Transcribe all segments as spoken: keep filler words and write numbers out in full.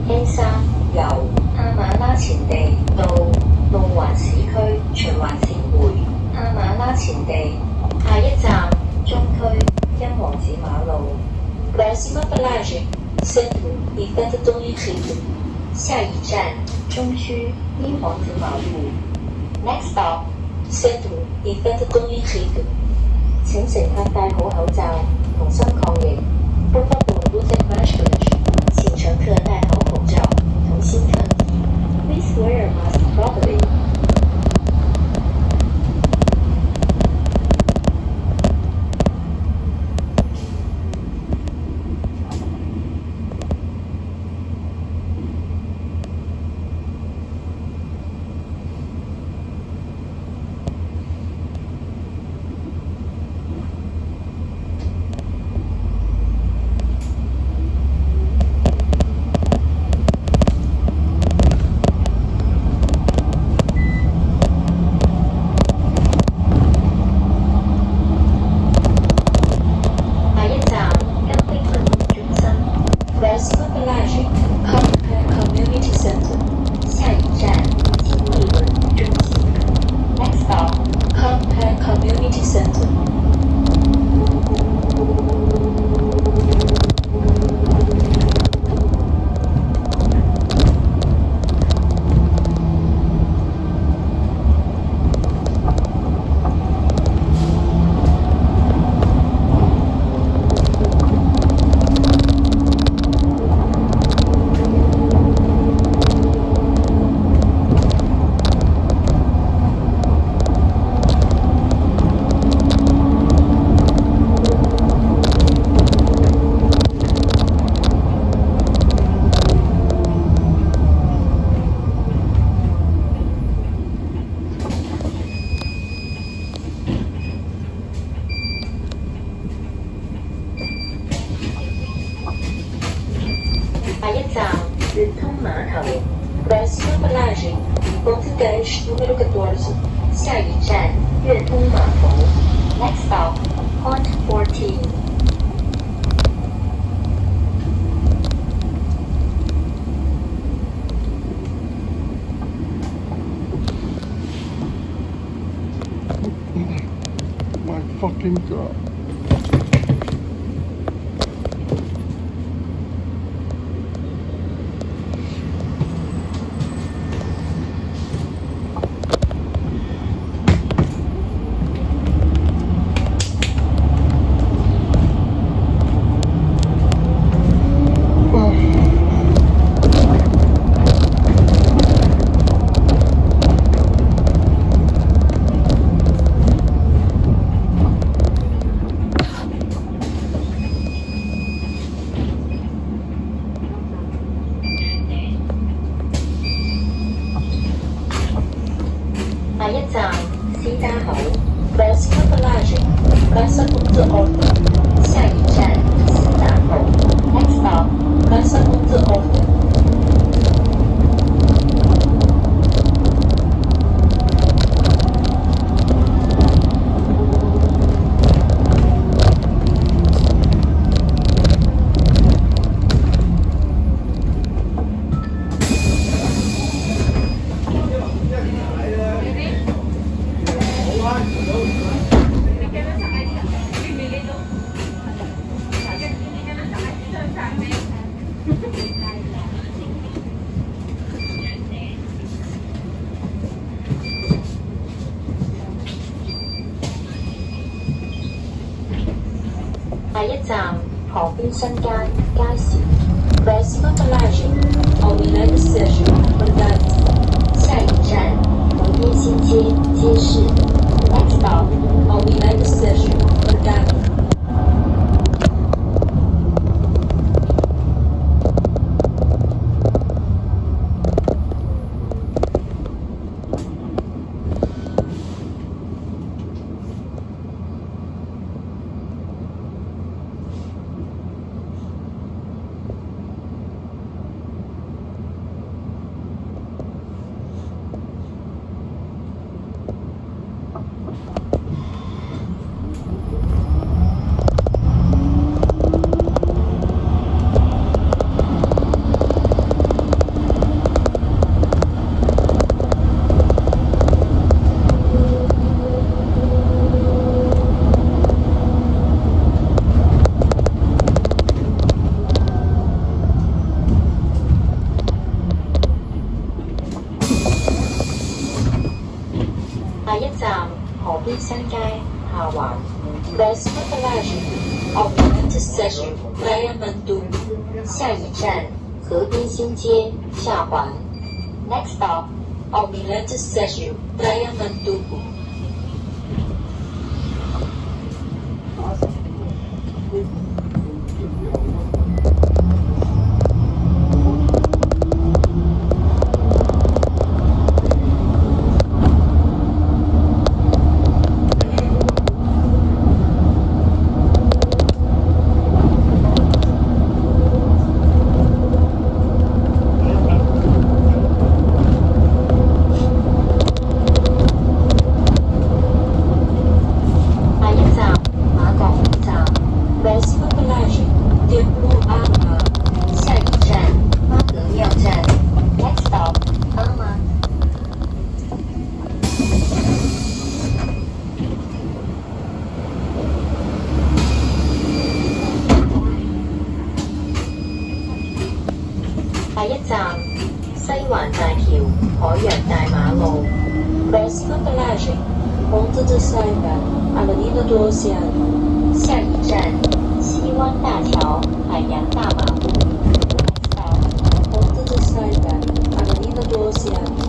A 三由亞馬拉前地到路環市區循環線回亞馬拉前地，下一站中區陰王子馬路。Próxima paragem Centro Evento do Henrique， 下一站中區陰王子馬路。Next stop Centro Evento do Henrique， 請乘客戴好口罩，同心抗疫。Por favor, usem máscaras， 請乘客戴好口罩，同心抗疫。Please wear a mask properly。Próxima paragem Português número catorze， 下一站粤通码头。Next stop Point fourteen。 My fucking god. 下一站司打口 Próxima paragem Praça Ponte Horta， 下一站司打口。Next stop Praça Ponte Horta。下一站旁邊新街街市 Próxima paragem Almirante Sérgio Verdade， 下一站旁邊新街街市 Next stop Almirante Sérgio Verdade。 Diamond Do， 下一站河滨新街下环。Next stop, Almirante Sérgio Diamond Do。下一站西環大橋海洋大馬路。Próxima paragem Ponta de Saiba Avenida do Oceano。下一站西灣大橋海洋大馬路。Ponta de Saiba Avenida do Oceano。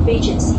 Regency.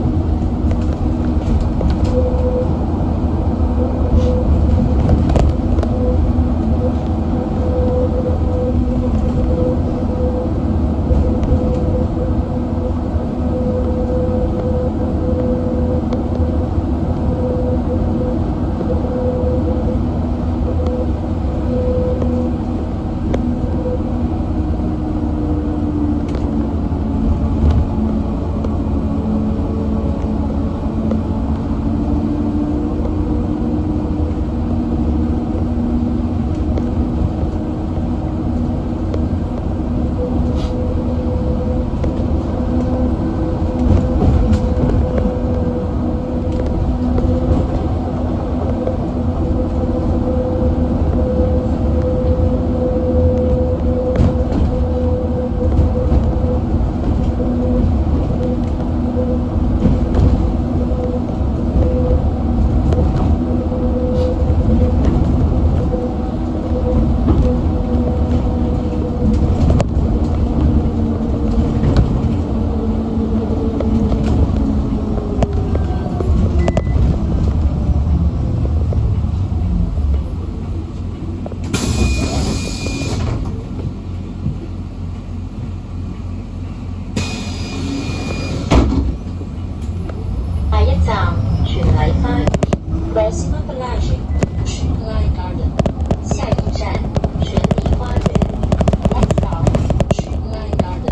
Maximum Pelagic Streetlight Garden， 下一站全力花园 ，Next stop Streetlight Garden。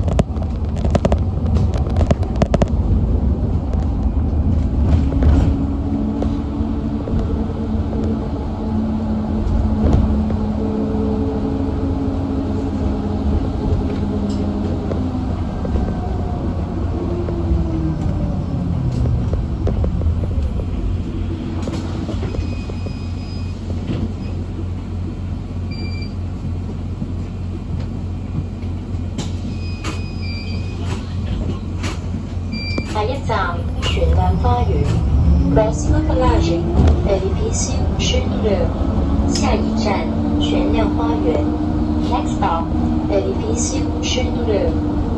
下一站全亮花园 ，Maximum Pelagic Edificio Streetlight。下一站全亮花园 ，Next stop Edificio Streetlight。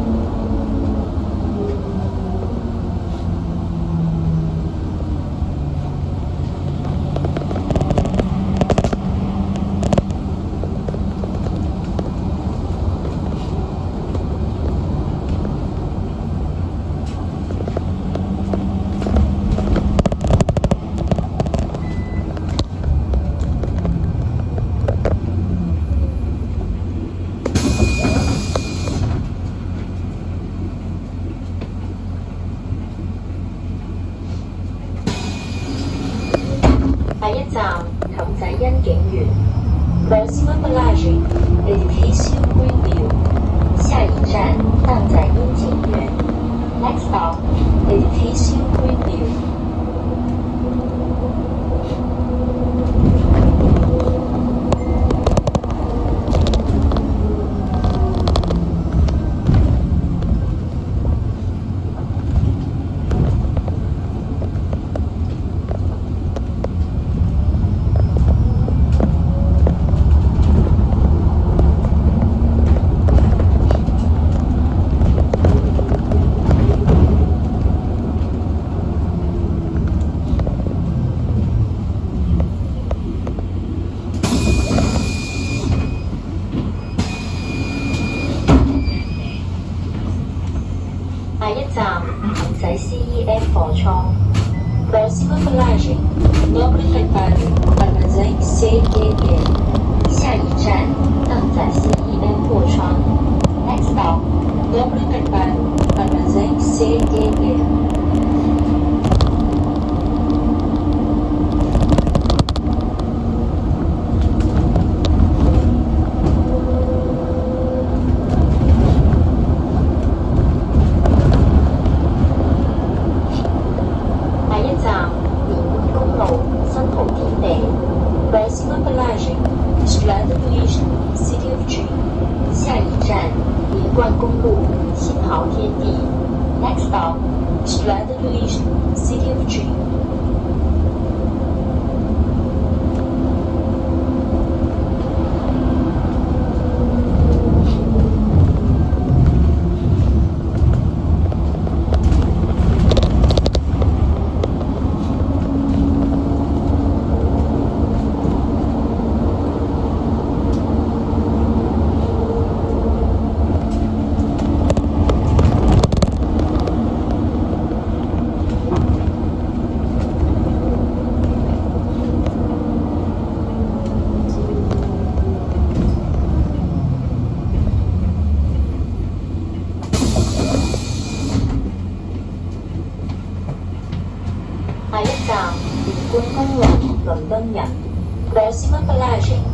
下一站氹仔欣景園 ，Maximum Pelagic Edificio Greenview。下一站氹仔欣景園 ，Next stop Edificio Greenview。下一站氹仔 C E F 貨倉 ，Maximum Pelagic Noble Armazém C E F。下一站氹仔 C E F 貨倉 ，Next stop Noble Armazém C E F。Maximum Pelagic Strand Village City of Dream。下一站连贯公路新濠天地 ，Next stop Strand Village City of Dream。 西孟加拉县。